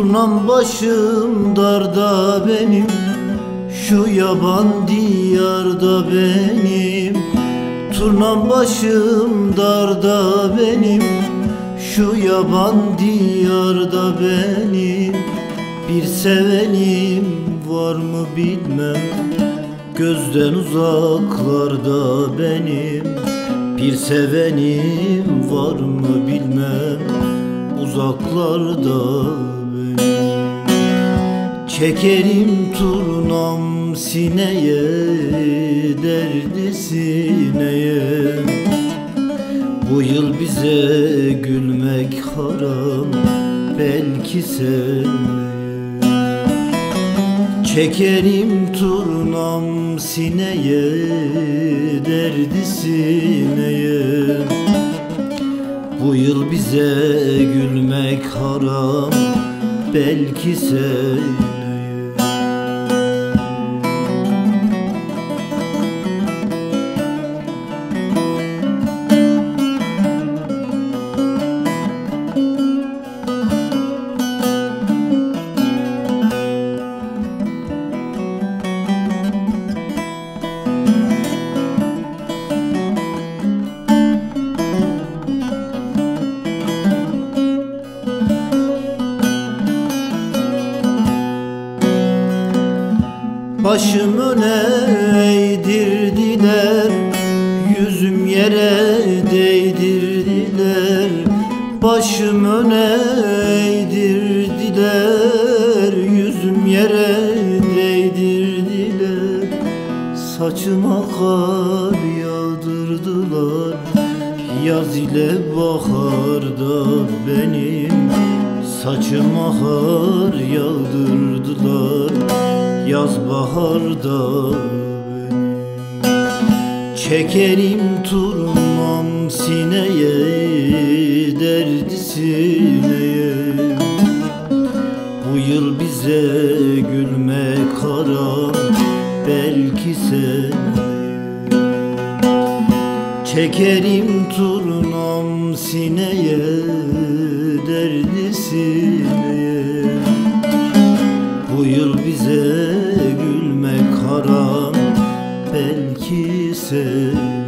Turnam başım darda benim, şu yaban diyarda benim. Turnam başım darda benim, şu yaban diyarda benim. Bir sevenim var mı bilmem, gözden uzaklarda benim. Bir sevenim var mı bilmem, uzaklarda benim. Çekerim turnam sineye, derdi sineye. Bu yıl bize gülmek haram, belki seneye. Çekerim turnam sineye, derdi sineye. Bu yıl bize gülmek haram, belki seneye. Başım öne eğdirdiler, yüzüm yere değdirdiler. Başım öne eğdirdiler, yüzüm yere değdirdiler. Saçıma kar yağdırdılar, yaz ile baharda benim. Saçıma kar yağdırdılar, yaz baharda benim. Çekerim turnam sineye, derdi sineye. Bu yıl bize gülmek haram, belki seneye. Çekerim turnam sineye, derdi sineye. Bu yıl bize gülmek haram, belki sen.